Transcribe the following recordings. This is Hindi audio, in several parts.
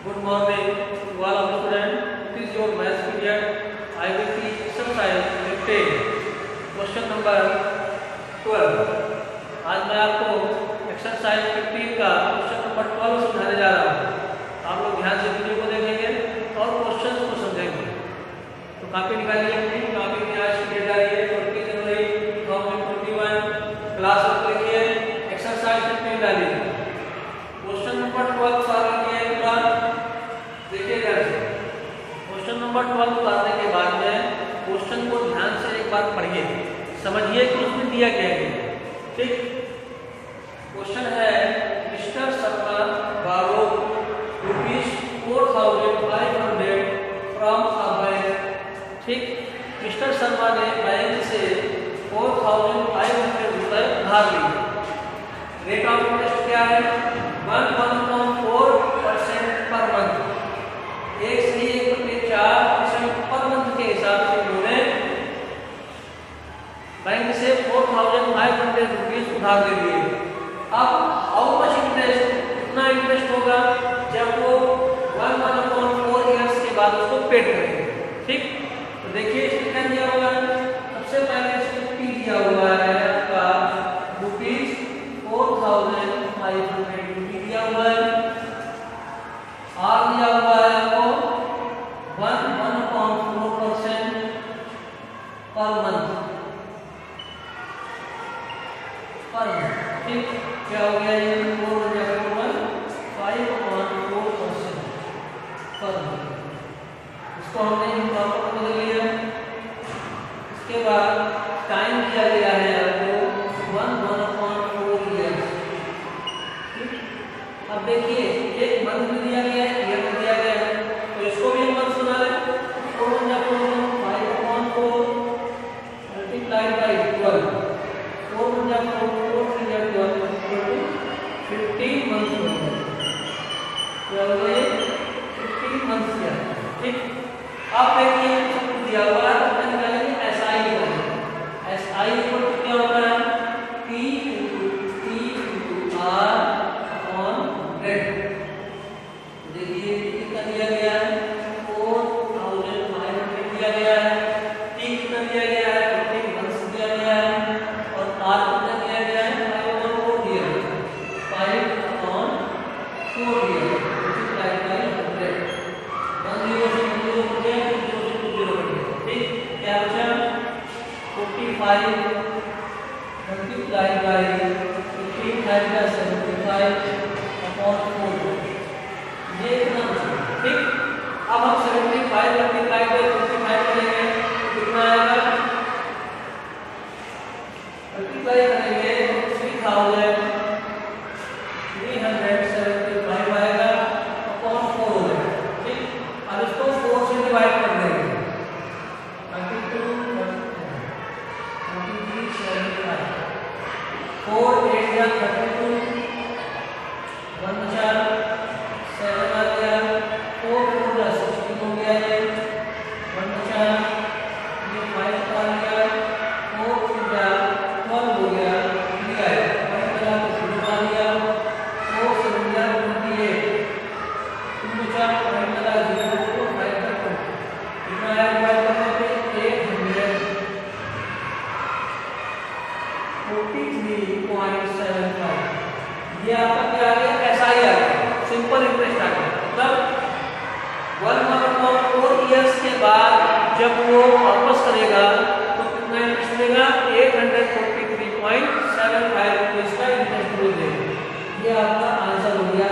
Good morning to all of the students. It is your maths period. I will teach exercise 15. Question number 12. आज मैं आपको एक्सरसाइज 15 का क्वेश्चन नंबर 12 समझाने जा रहा हूँ। आप लोग ध्यान से वीडियो को देखेंगे और क्वेश्चन को समझेंगे। तो कापी निकालिए अपनी, कापी में आज की डेट आ रही है 20 जनवरी 2021। क्लास को लिखिए, एक्सरसाइज 15 डालिए। क्वेश्चन नंबर 12 सॉल्व किए देखिएगा। क्वेश्चन नंबर 12 करने के बाद में क्वेश्चन को ध्यान से एक बार पढ़िए, समझिए कि उसमें दिया क्या है। ठीक, क्वेश्चन है mister Sharma borrowed ₹4,500 from a bank. ठीक, मिस्टर शर्मा ने बैंक से 4,500 रुपए उधार लिए। रेट ऑफ इंटरेस्ट क्या है? 1.4% पर मंथ। 1.4% पर मंथ के हिसाब से उन्होंने बैंक से 4,500 रुपीज उधार ले लिए। अब हाउ मच इंटरेस्ट, कितना इंटरेस्ट होगा जब वो 1/4 ईयर्स के बाद उसको पेड करेंगे। ठीक, तो देखिए इसमें क्या दिया हुआ है। सबसे पहले इसमें P दिया हुआ है आपका ₹4,500 दिया हुआ है। R दिया हुआ है आपको 1.4% पर मंथ। ठीक, क्या हो गया ये 4/4 5.4% पर मंथ। इसको हमने इंटरवल में बदल लिया। इसके बाद टाइम दिया गया है आपको 1/4 ईयर्स। ठीक, अब देखिए एक मंथ में दिया गया है, ईयर में दिया गया है, तो इसको भी हम मंथ बना लें। 4/4 मल्टीप्लाइड बाय 12, 4/4 15 मंथ हो गए। क्या हो गए? 15 मंथ किया। ठीक, अब देखिए सब कुछ दिया हुआ है, तो निकालेंगे SI निकालेंगे। SI इक्वल टू क्या होता है? P × R upon 100। देखिए कितना दिया गया है? 4,500 दिया गया है। T कितना दिया गया है? 15 मंथ्स दिया गया है। और R कितना दिया गया है? 5/4 दिया गया है। 5/4 दिया गया है। Multiply by 100। 1 0 से 0 हो गया, 0 से 0 हो गया। ठीक, क्या बचा? 45 मल्टीप्लाई बाय 15 5 75 अपॉन 4। ये इतना बचा। ठीक, अब हम 75 मल्टीप्लाई बाय 55 करेंगे तो कितना आएगा? मल्टीप्लाई करेंगे तो 3,375 आएगा अपॉन 4 हो जाएगा। ठीक, अब इसको 4 से डिवाइड कर देंगे। 32 23 75 4 8 या 32 1 बचा 7 आ गया 4 4 जा 16 हो गया ये 1 बचा ये 5 आ गया 4 4 जा 12 हो गया लिया है 1 बचा तो 0 आ गया 4 7 जा 28 2 बचा 5 बचा 0 4 5 तक कितना आया डिवाइड करने पे 843.75। ये आपका क्या आ गया? SI आ गया, सिंपल इंटरेस्ट आ गया। मतलब 1/4 ईयर्स के बाद जब वो वापस करेगा तो कितना इंटरेस्ट देगा? 843.75 रुपीज का इंटरेस्ट देगा। ये आपका आंसर हो गया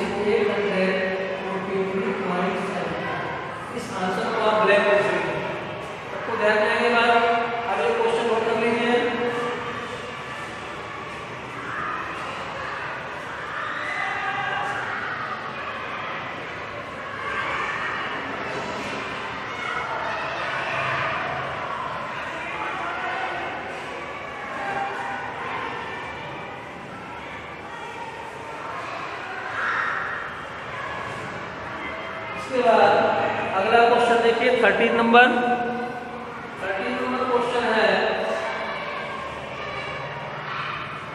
₹843.75। इस आंसर को आप ब्लैक कर सकते हैं। सबको ध्यान में आने के बाद अगले क्वेश्चन नोट कर लीजिए। इसके बाद अगला क्वेश्चन देखिए 13 नंबर क्वेश्चन है।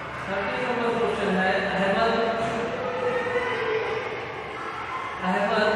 13 नंबर क्वेश्चन है Ahmad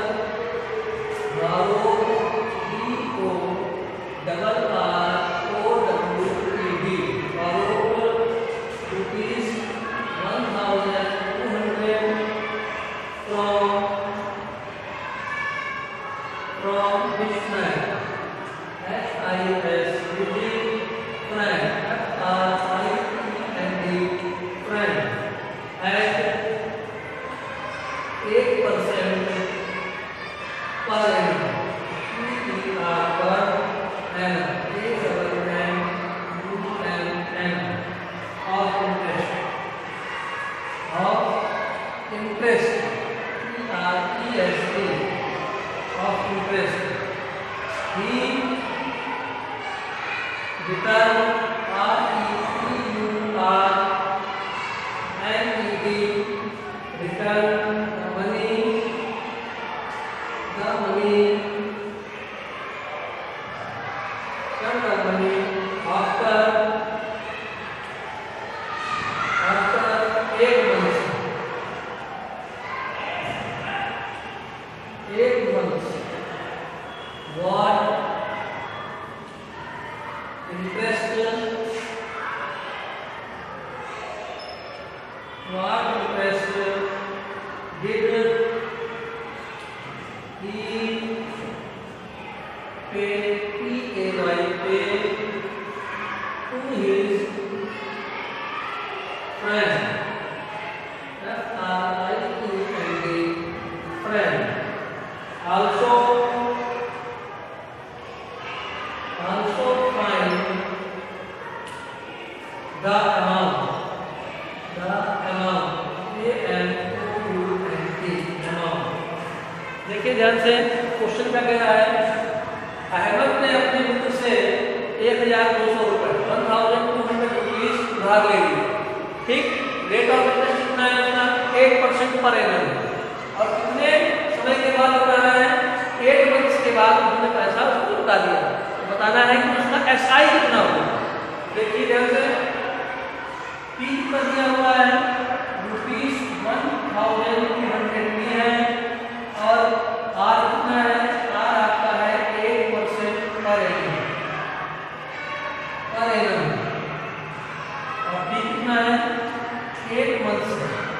what interest did he pay pay to his friend friend also find the amount amount। देखिए ध्यान से क्वेश्चन क्या कह रहा है। अहमद ने अपने मित्र से 1200 रुपए 1200 रुपीज उधार ले लिए। ठीक, रेट ऑफ इंटरेस्ट कितना है उसका 8% पर एनम और कितने समय के बाद बता रहा है 8 मंथ्स के बाद उसने पैसा उसको लौटा दिया। तो बताना है कि उसका एसआई कितना होगा। देखिए ध्यान से पी कितना दिया हुआ है ₹1300 है और आर कितना है आर आपका है 8% पर एनम और डी कितना है 8 मंथ्स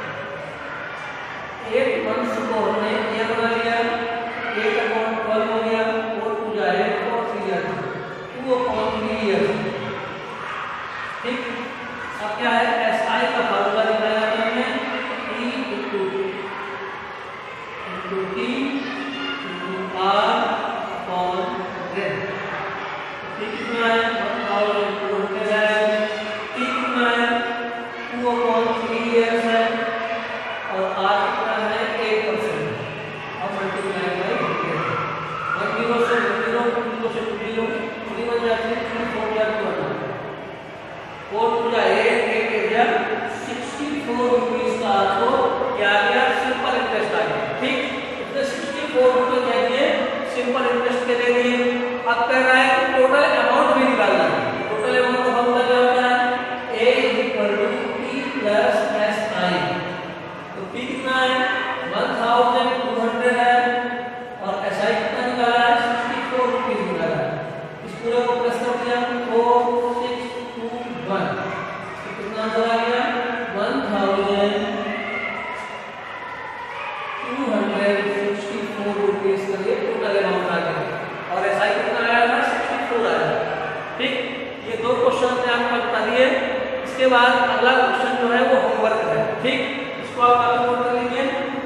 को हमने ये बना लिया 8/12 हो गया 4 जाए 4 3 2/3 ईयर। ठीक, अब क्या है एसआई का फार्मूला निकाला है हमने E * T * R/100। T कितना है 1000 है, T कितना है 2/3 ईयर्स है और R कितना है 8%। अब मल्टीप्लाई बाय 1 0 से 0 2 से 0 3 बन जाती है 4 जाती है 4 2 8 64 रुपीज का आपको क्या आ गया सिंपल इंटरेस्ट आ गया। ठीक, इसने 64 रुपए क्या दिए सिंपल इंटरेस्ट के दे दिए। अब कह रहा है कि टोटल अमाउंट भी निकालना है। टोटल अमाउंट का फॉर्मूला क्या होता है A = P + SI। तो P कितना है 1200 है और SI कितना निकाला है 64 रुपीज निकाला है। इस पूरे को प्लस कर दिया 4621 कितना आ गया 1264 रुपीज का ये टोटल अमाउंट आ गया और एसआई कितना आया था 64 आया। ठीक, ये दो क्वेश्चन हमने आपको बता दिए। इसके बाद अगला क्वेश्चन जो है वो होमवर्क है। ठीक, इसको आप नोट कर लीजिए।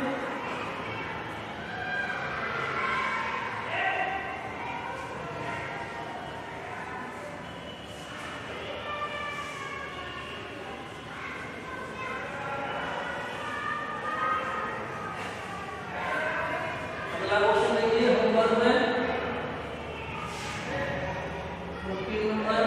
क्वेश्चन देखिए होमवर्क में रूटीन नंबर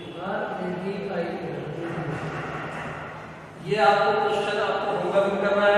ये आपको क्वेश्चन आपको होमवर्क करना है।